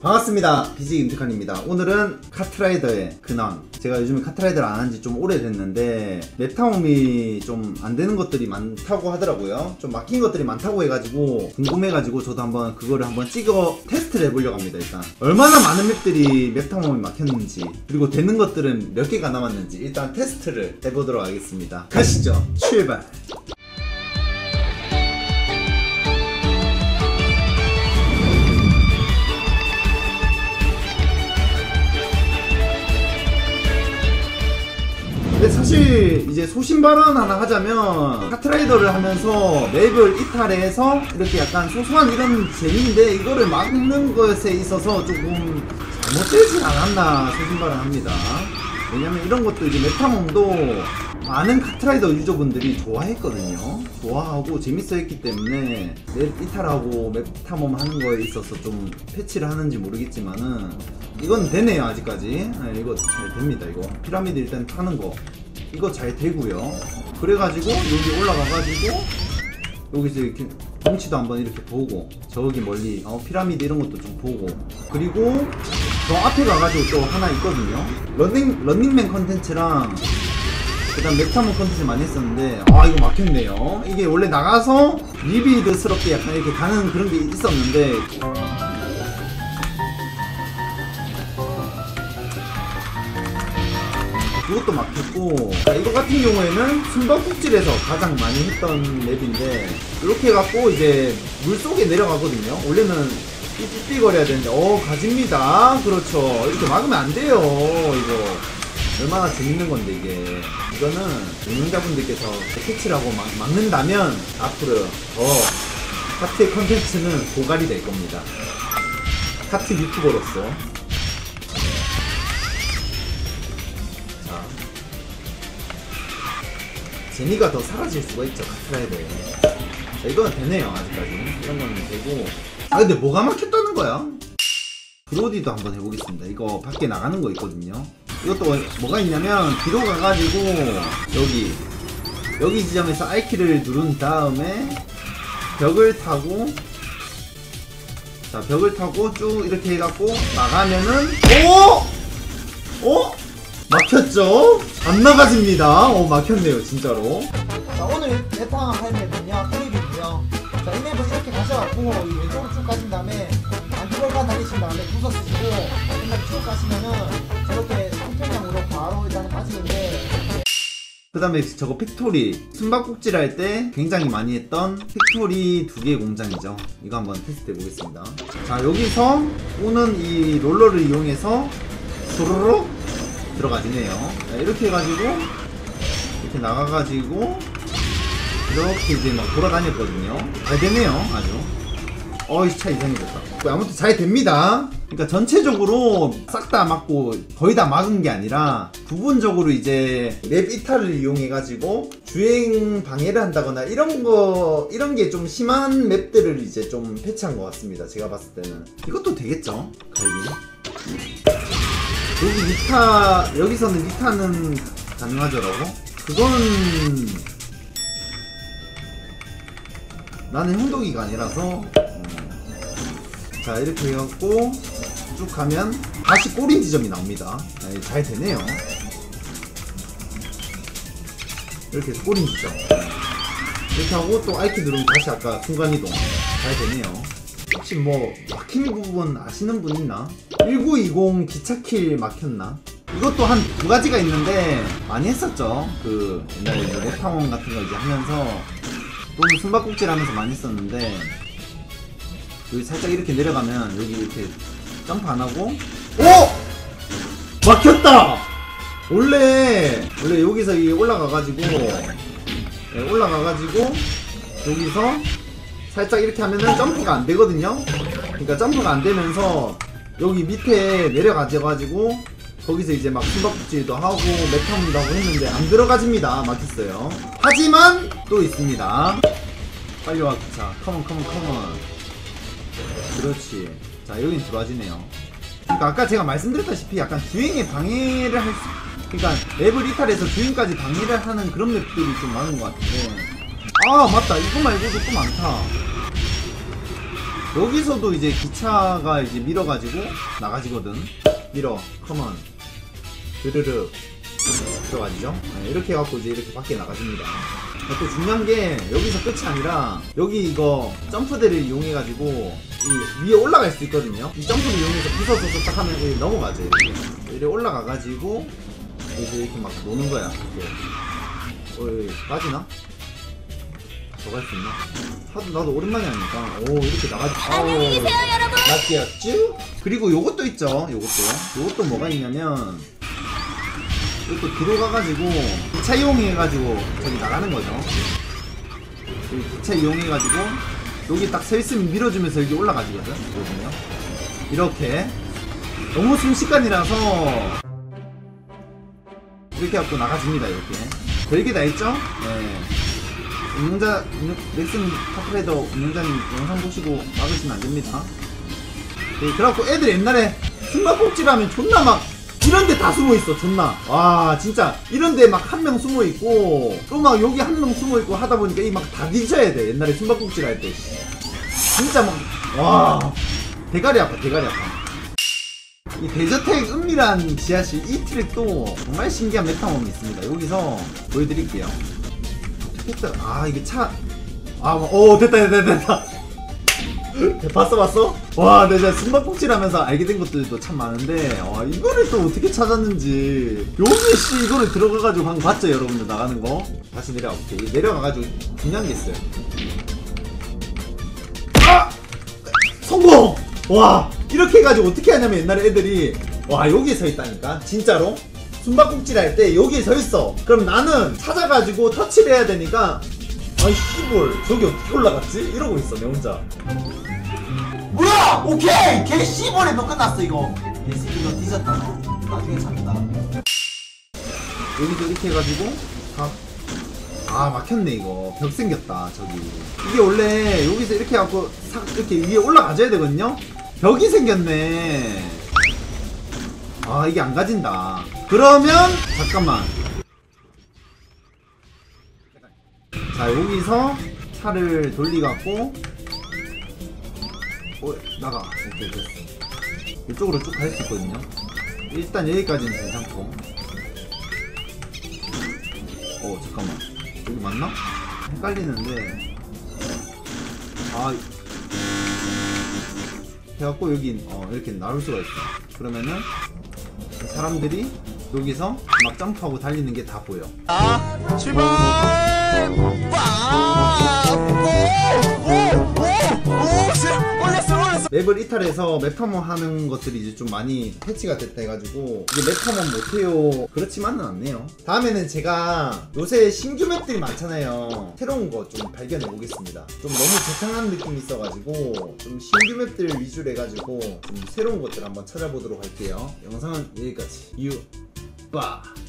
반갑습니다. BJ 임직환입니다. 오늘은 카트라이더의 근황. 제가 요즘에 카트라이더를 안 한 지 좀 오래됐는데 맵탐험이 좀 안 되는 것들이 많다고 하더라고요. 좀 막힌 것들이 많다고 해가지고 궁금해가지고 저도 한번 그거를 한번 찍어 테스트를 해보려고 합니다. 일단 얼마나 많은 맵들이 맵탐험이 막혔는지, 그리고 되는 것들은 몇 개가 남았는지 일단 테스트를 해보도록 하겠습니다. 가시죠. 출발. 근데 사실 이제 소신발언 하나 하자면 카트라이더를 하면서 맵을 이탈해서 이렇게 약간 소소한 이런 재미인데 이거를 막는 것에 있어서 조금 잘못되진 않았나 소신발언 합니다. 왜냐면 이런 것도 이제 맵탐험도 많은 카트라이더 유저분들이 좋아했거든요. 좋아하고 재밌어 했기 때문에 맵 이탈하고 맵탐험 하는 거에 있어서 좀 패치를 하는지 모르겠지만은 이건 되네요. 아직까지. 네, 이거 잘 됩니다. 이거 피라미드 일단 타는 거 이거 잘 되고요. 그래가지고 여기 올라가가지고 여기서 이렇게 경치도 한번 이렇게 보고, 저기 멀리 피라미드 이런 것도 좀 보고, 그리고 저 앞에 가가지고 또 하나 있거든요. 런닝맨 컨텐츠랑 그 다음 맵탐험 컨텐츠 많이 했었는데 이거 막혔네요. 이게 원래 나가서 리빌드스럽게 약간 이렇게 가는 그런 게 있었는데 이것도 막혔고, 이거 같은 경우에는 숨바꼭질에서 가장 많이 했던 맵인데 이렇게 해갖고 이제 물속에 내려가거든요. 원래는 삐삐거려야 되는데 가집니다. 그렇죠. 이렇게 막으면 안 돼요. 이거 얼마나 재밌는 건데 이게. 이거는 운영자분들께서 캐치를 하고 막는다면 앞으로 카트의 컨텐츠는 고갈이 될 겁니다. 카트 유튜버로서. 자, 재미가 더 사라질 수가 있죠, 카트라이더에. 자, 이거는 되네요. 아직까지 이런 거는 되고. 근데 뭐가 막혔다는 거야? 브로디도 한번 해보겠습니다. 이거 밖에 나가는 거 있거든요. 이것도 뭐가 있냐면 뒤로 가가지고 여기 지점에서 R키를 누른 다음에 벽을 타고, 자 벽을 타고 쭉 이렇게 해갖고 나가면은 막혔죠? 안 나가집니다. 막혔네요 진짜로. 자, 오늘 맵탐험 할 맵은요 트립이고요. 자, 이 맵은 이렇게 가셔갖고 이 왼쪽으로 쭉 가신 다음에 안쪽으로만 달리신 다음에 부서 쓰시고 이렇게 쭉 가시면은 저렇게 평평형으로 바로 일단 빠지는데, 그 다음에 저거 팩토리, 숨바꼭질 할 때 굉장히 많이 했던 팩토리 2개 공장이죠. 이거 한번 테스트 해보겠습니다. 자, 여기서 오는 이 롤러를 이용해서 소로록 들어가지네요. 이렇게 해가지고 이렇게 나가가지고 이렇게 이제 막 돌아다녔거든요. 잘 되네요. 아주. 이 차 이상해졌다. 아무튼 잘 됩니다. 그러니까 전체적으로 싹 다 막고 거의 다 막은 게 아니라 부분적으로 이제 맵 이탈을 이용해가지고 주행 방해를 한다거나 이런 게 좀 심한 맵들을 이제 좀 패치한 것 같습니다. 제가 봤을 때는. 이것도 되겠죠? 여기 여기서는 리타는 가능하더라고? 그거는 나는 형독이가 아니라서. 자, 이렇게 해갖고 쭉 가면 다시 꼬린 지점이 나옵니다. 잘 되네요. 이렇게 해서 꼬린 지점 이렇게 하고 또 R키 누르면 다시 아까 순간이동. 잘 되네요. 혹시 뭐 막힌 부분 아시는 분 있나? 1920 기차킬 막혔나? 이것도 한 2가지가 있는데 많이 했었죠. 그 옛날에 맵탐험 같은 거 이제 하면서 또는 숨바꼭질 하면서 많이 했었는데, 여기 살짝 이렇게 내려가면 여기 이렇게 점프 안 하고 막혔다! 원래 여기서 올라가가지고 여기서 살짝 이렇게 하면은 점프가 안 되거든요. 그러니까 점프가 안 되면서 여기 밑에 내려가져가지고 거기서 이제 막 숨바꼭질도 하고 맵탐험도 하고 했는데 안 들어가집니다. 막혔어요. 하지만 또 있습니다. 빨리 와. 자, 컴온. 그렇지. 자, 여긴 들어와지네요. 그러니까 아까 제가 말씀드렸다시피 약간 주행에 방해를 그러니까 맵을 이탈해서 주행까지 방해를 하는 그런 맵들이 좀 많은 것 같은데. 맞다. 이거 말고도 또 많다. 여기서도 이제 기차가 이제 밀어가지고 나가지거든. 밀어 컴온 드르르 들어가지죠. 네, 이렇게 해갖고 이제 이렇게 밖에 나가집니다. 또 중요한 게 여기서 끝이 아니라 여기 이거 점프대를 이용해가지고 이 위에 올라갈 수 있거든요. 이 점프를 이용해서 부서서 딱 하면 여기 넘어가죠. 이렇게 올라가가지고 이제 이렇게 막 노는 거야. 이렇게. 빠지나? 더 갈 수 있나? 하도 나도 오랜만에 하니까 오 이렇게 나가지. 안녕히 계세요, 여러분. 낚시였쥬? 그리고 요것도 있죠. 요것도 뭐가 있냐면 이것도 들어가가지고 기차 이용해가지고 저기 나가는 거죠. 여기 기차 이용해가지고 여기 딱 서 있으면 밀어주면서 여기 올라가지거든. 보시면 이렇게 너무 순식간이라서 이렇게 갖고 나가집니다. 이렇게 별게 다 있죠. 네. 운영자 넥슨 카트라이더 운영자님 영상 보시고 막으시면 안됩니다. 네, 그래갖고 애들 옛날에 숨바꼭질하면 존나 막 이런데 다 숨어있어. 존나 와 진짜 이런데 막 한 명 숨어있고 또 막 여기 한 명 숨어있고 하다보니까 이 막 다 뒤져야 돼. 옛날에 숨바꼭질 할때 진짜 막 와 대가리 아파. 이 대저택 은밀한 지하실 이 트랙도 정말 신기한 메타몬이 있습니다. 여기서 보여드릴게요. 아 이게 차 됐다. 봤어? 와 내가 숨바꼭질 하면서 알게 된 것들도 참 많은데 와 이거를 또 어떻게 찾았는지 여기 씨 이거를 들어가가지고 방금 봤죠 여러분들 나가는 거. 다시 내려가볼게. 내려가가지고 중요한 게 있어요. 아! 성공! 와 이렇게 해가지고 어떻게 하냐면 옛날에 애들이 와 여기에 서 있다니까 진짜로 숨바꼭질 할 때 여기에 서 있어. 그럼 나는 찾아가지고 터치를 해야 되니까 아이 씨볼 저기 어떻게 올라갔지? 이러고 있어 내 혼자. 뭐야! 오케이! 개 씨발에 너 끝났어 이거. 이거 뒤졌다 너. 나중에 찾는다. 여기서 이렇게 해가지고 아 막혔네. 이거 벽 생겼다 저기. 이게 원래 여기서 이렇게 해갖고 이렇게 위에 올라가줘야 되거든요. 벽이 생겼네. 아 이게 안 가진다. 그러면 잠깐만. 자 여기서 차를 돌리갖고 나가. 오케이 됐어. 이쪽으로 쭉 갈 수 있거든요. 일단 여기까지는 괜찮고. 잠깐만 여기 맞나? 헷갈리는데 해갖고 여기 이렇게 나올 수가 있어. 그러면은 사람들이 여기서 막 점프하고 달리는 게 다 보여. 출발! 올렸어! 맵을 이탈해서 맵 탐험하는 것들이 이제 좀 많이 패치가 됐다 해가지고 이제 맵 탐험 못해요 그렇지만은 않네요. 다음에는 제가 요새 신규 맵들이 많잖아요. 새로운 거 좀 발견해 보겠습니다. 좀 너무 재탕한 느낌이 있어가지고 좀 신규 맵들 위주로 해가지고 좀 새로운 것들 한번 찾아보도록 할게요. 영상은 여기까지. 빠